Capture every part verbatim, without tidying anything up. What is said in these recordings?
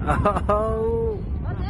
Oh.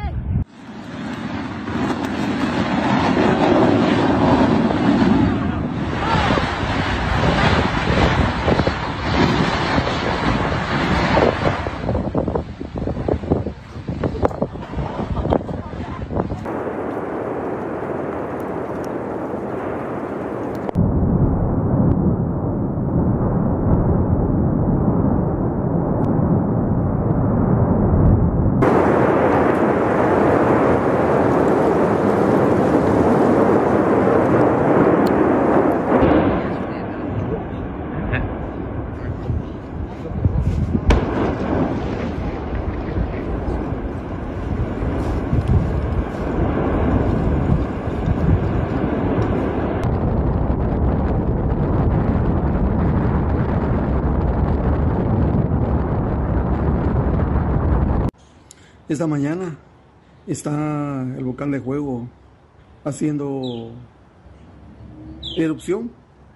Esta mañana está el volcán de Fuego haciendo erupción.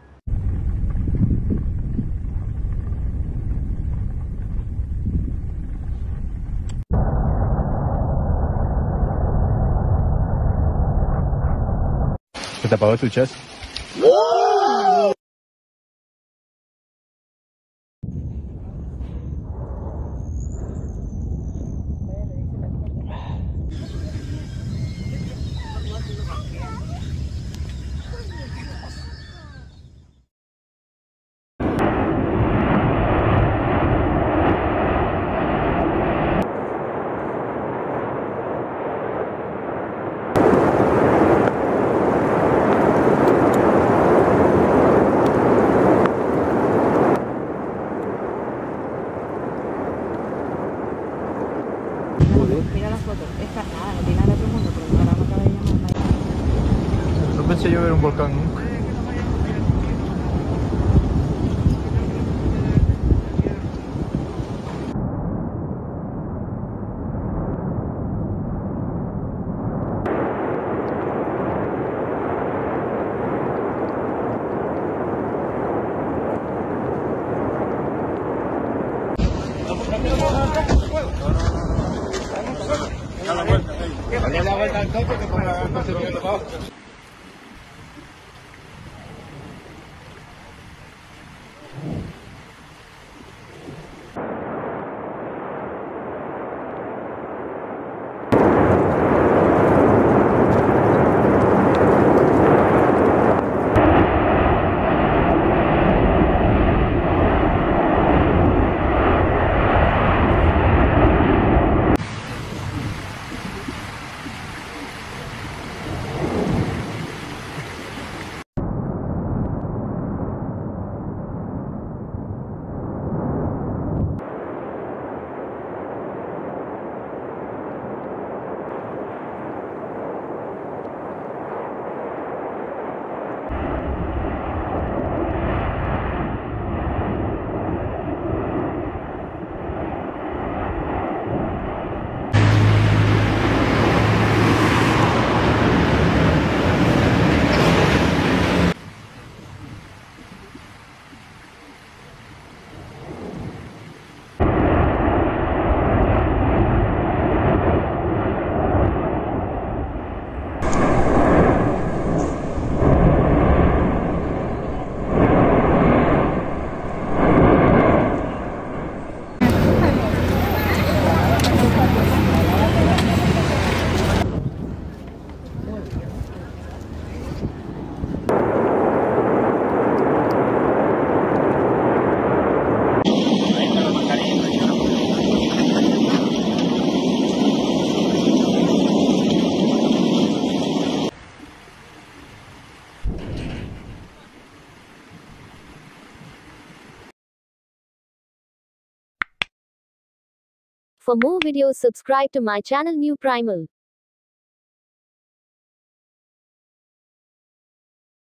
¿Se te apagó tu chas? Mira la foto, esta nada, no tiene nada de otro mundo, pero ahora no acaba de llamar. No pensé yo ver un volcán nunca. Dale la vuelta al toque que ponga la cosa de abajo. For more videos, subscribe to my channel New Primal.